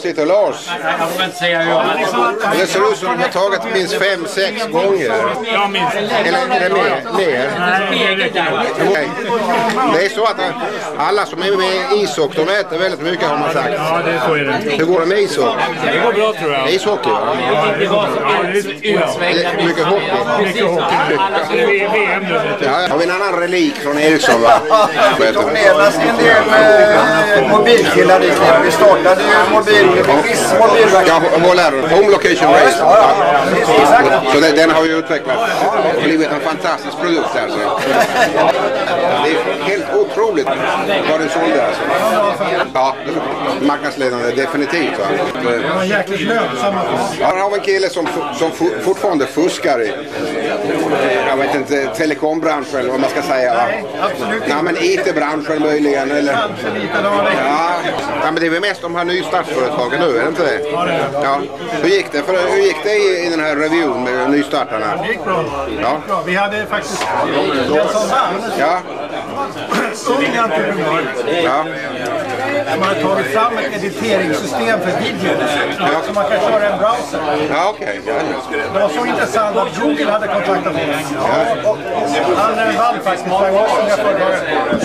sitter Lars. Jag får inte säga ja. Det ser ut som de har tagit minst 5-6 gånger. Jag minns. Eller är det mer? Okay. Det är så att alla som är med i ishockey, de äter väldigt mycket har man sagt. Ja, det får ju det. Hur går det med ishockey? Det går bra tror jag. Ishockey, va? Mycket hockey. Mycket hockey. Det är VM nu. Ja, har vi en annan relik från Eriksson, va? Det turneras en del mobilkillar dit. Vi startade ju mobilverksamhet. Ja, vad lär du? Home location race. Så den har ju utvecklat. Det har blivit en fantastisk produkt alltså. Det är helt otroligt vad den sålde alltså. Ja, marknadsledande definitivt. Va? Det var jäkligt lönsamma. Här har vi en kille som fortfarande fuskar i, jag vet inte, telekombranschen eller vad man ska säga. Va? Nej, absolut inte. Nej, men IT-branschen möjligen. Eller? Ja, men det är väl mest de här nystartsföretagen nu, är det inte det? Ja. Hur gick det i den här reviewn med nystartarna? Det gick bra. Ja. Vi hade faktiskt en sån här. Ja. Ung entreprenör. Ja. Man har tagit fram ett editeringssystem för video. Så man kan köra en browser. Ja, okej. Det var så intressant att Google hade kontaktat oss. Och han vann faktiskt för en gång som jag föredragade.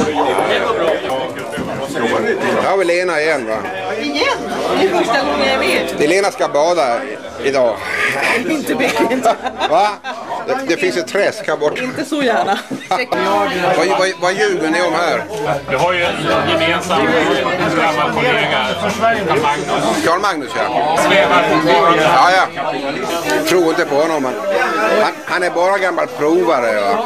Här har vi Lena igen, va? Igen? Det är första gången jag är med. Lena ska bada idag. Inte mycket. Va? Det finns ett träsk här bort. Inte så gärna. Vad ljuger ni om här? Vi har ju en gemensam gammal kollega, Carl Magnus, ja. svävar fortfarande. Ja. Tror inte på honom, men han är bara gammal provare. Va?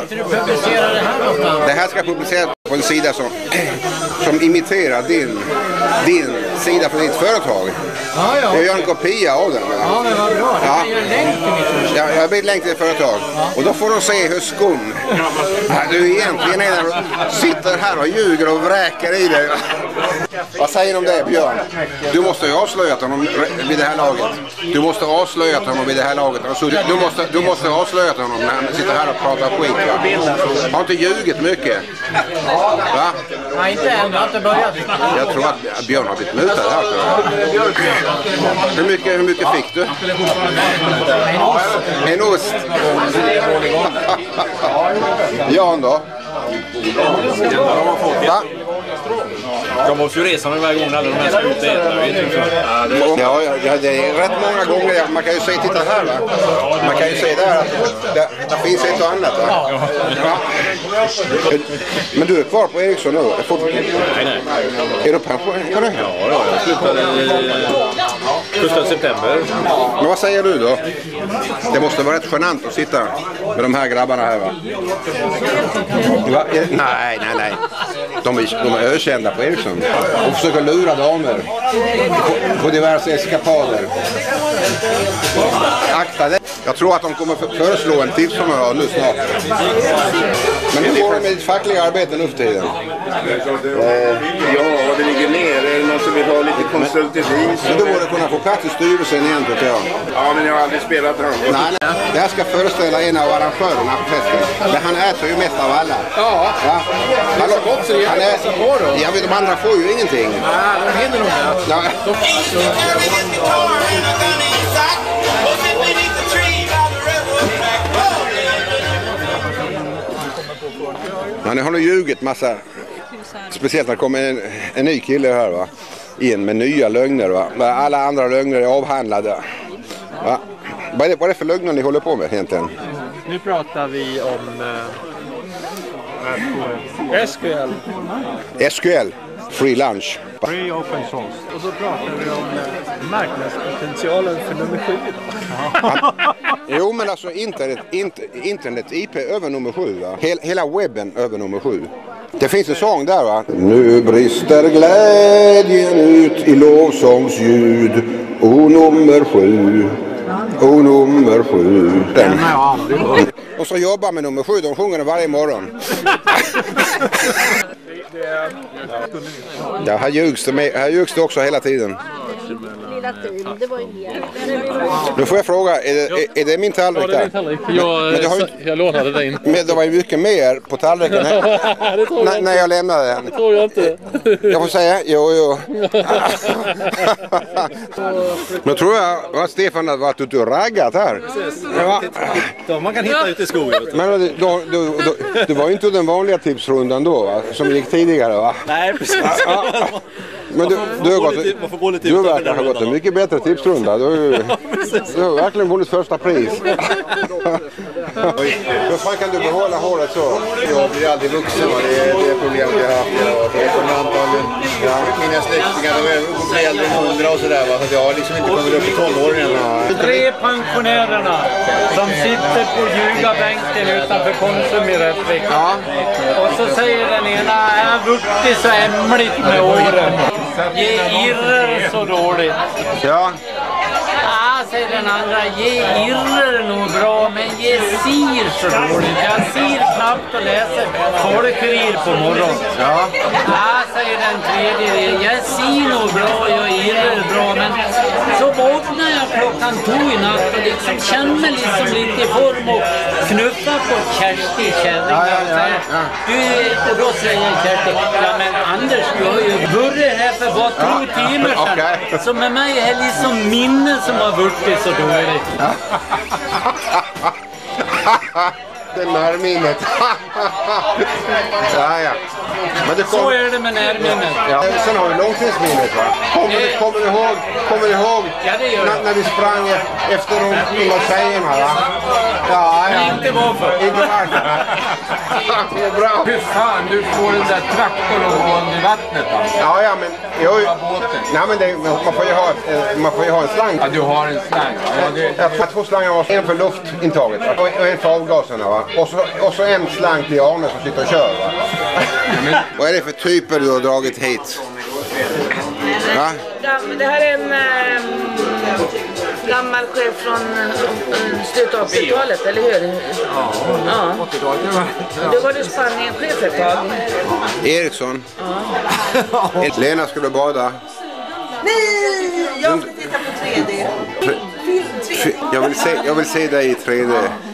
Det här ska publiceras på en sida som imiterar din sida för ditt företag. Jag gör en kopia av den. Ja, men vad bra. Ja. Jag gör länk till mitt företag. Ja, jag blir länk till ett företag. Och då får de se hur skum du egentligen är när du sitter här och ljuger och vräker i dig. Vad säger du om det, Björn? Du måste ju avslöjat honom vid det här laget. Du måste avslöjat honom vid det här laget. Du måste avslöjat honom när han sitter här och pratar skit. Va? Har inte ljugit mycket. Va? Nej, inte än. Jag har inte börjat. Jag tror att Björn har blivit mutad här. Hur mycket fick du? En ost. Jan då? Va? De måste ju resa med varje gång alla de här ska ut och äta. Ja, det är rätt många gånger. Man kan ju se, titta här, va? Man kan ju se där att det finns ett och annat, va? Ja. Men du är kvar på Eriksson nu? Nej. Är du pensionerad? Ja, jag slutade 1 september. Men vad säger du då? Det måste vara rätt genant att sitta med de här grabbarna här, va? Nej. De är ökända på Eriksson och försöker lura damer på diverse eskapader. Akta det. Jag tror att de kommer föreslå en tipsområde nu snart. Men hur går det med ditt fackliga arbete nu för tiden? Ja, det ligger ner. Är det någon som vill ha lite konsulteri? Så du borde kunna få plats i styrelsen igen, tycker jag. Ja, men jag har aldrig spelat handboll. Nej. Det här ska föreställa en av arrangörerna på festen. Men han äter ju mest av alla. Ja. Va? Det är så gott så det är att på då. Jag vet, de andra får ju ingenting. Nej, de hinner nog med. Ja. Ja, ni har nog ljugit massa. Speciellt när det kommer en ny kille här, va? In med nya lögner, va? Alla andra lögner är avhandlade. Va? Vad är det för lögner ni håller på med egentligen? Nu pratar vi om SQL. SQL, free lunch. Free open source. Och så pratar vi om marknadspotentialen för nummer 7 idag. Jo, men alltså internet IP över nummer 7, va? Hela webben över nummer 7. Det finns en sång där, va? Nu brister glädjen ut i lovsångsljud. O nummer 7. O nummer 7. Den har jag aldrig hört. Och så jobbar med nummer 7, de sjunger den varje morgon. Ja, här ljugs det också hela tiden. Lilla Tin, det var ju mer. Nu får jag fråga, är det min tallrik Ja, det är där? min tallrik. Jag lånade den. Men det var ju mycket mer på tallriken när jag lämnade den. Det tror jag inte. Jag får säga, jo. Nu tror jag att Stefan hade varit ute och raggat här. Ja, man kan hitta ute i skogen. Men det var ju inte den vanliga tipsrundan då, va? Som gick tidigare, va? Nej, precis. Men du verkar ha gått en mycket bättre tipsrunda. Du har verkligen vunnit första pris. Hur fan kan du behålla håret så? Jag blir aldrig vuxen, va? Det är problemet jag har haft. Jag kommer antagligen, mina släktingar, de är äldre än 100 och sådär, va? Så jag har liksom inte kommit upp i tonåren än. 3 pensionärerna som sitter på ljugarbänken utanför Konsum i Rättvik. Ja. Och så säger den ena, är vuxit så ämligt med åren. Ge irrer så dåligt. Ja. Säger den andra, ge irrer nog bra, men ge sir så dåligt. Jag ser knappt och läser folkkurir på morgon. Ja. Säger den tredje, jag ser nog bra, jag irrer bra, men så vaknar jag klockan 2 i natt och liksom känner mig liksom lite i form och knuffar på Kersti kärringen. Och då säger Kersti, ja men Anders, du har ju börjat här för bara 2 timmar sedan. Okay. Så med mig är liksom minnen som har vunnit så dåligt. Det är närminnet. Ja. Men så är det med närminnet. Ja. Sen har vi långtidsminnet, va? Kommer du ihåg ja, det gör när vi sprang efter de tjejerna, va? Ja. Inte varför. Det är bra. Hur fan, du får den där traktorn och gå i vattnet alltså. Ja, men nej, men man får ju ha en slang. Ja, du har en slang. Jag har 2 slangar, var en för luftintaget och en för avgaserna, va? Och så en slang till Arne som sitter och kör, va? Vad är det för typer du har dragit hit? Ja? Det här är en gammal chef från slutet av 80-talet, eller hur? Ja. 80-talet. Du var du Spanien-chef ett tag. Eriksson. Ja. Lena skulle bada. Nej, jag ska titta på 3D. Jag vill se dig i 3D.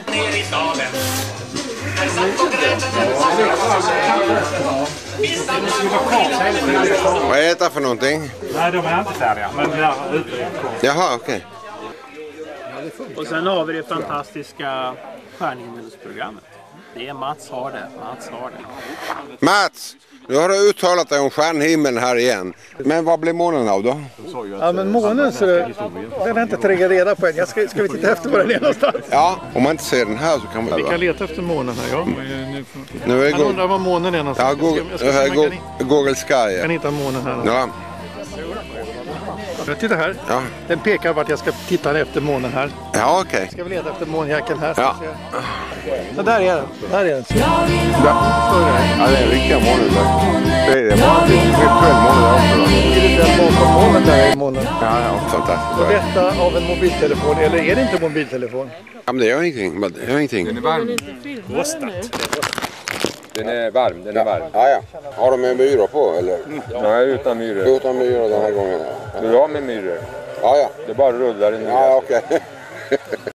Vad är det för någonting? Nej, de är inte färdiga, men vi är ute. Jaha, okej. Och sen har vi det fantastiska stjärnhimmelsprogrammet. Det är Mats har det. Mats, nu har du uttalat dig om stjärnhimmeln här igen. Men vad blir månen av då? Ja, men månen så den har inte trängt reda på än. Ska vi titta efter var den är någonstans? Ja, om man inte ser den här så kan man... Vi kan leta efter månen här, ja. Nu är jag undrar var månen är någonstans. Ja, Google Sky. Jag kan hitta månen här. Ja. Titta här. Ja. Den pekar vart jag ska titta efter månen här. Ja, okej. Ska vi leta efter månjäkeln här? Ja. Så där är den. Där är den. Ja, det är en riktiga månen där. Det är bara en virtuell månen där också. Det är bakom månen där är månen. Ja, fantastiskt. Och detta av en mobiltelefon, eller är det inte en mobiltelefon? Ja, men det gör ingenting. Den är varm. Den är varm. Ja. Har de med myror på, eller? Nej, utan myror. Utan myror den här gången. Du har med myror. Ja. Det bara rullar in. Ja, okej.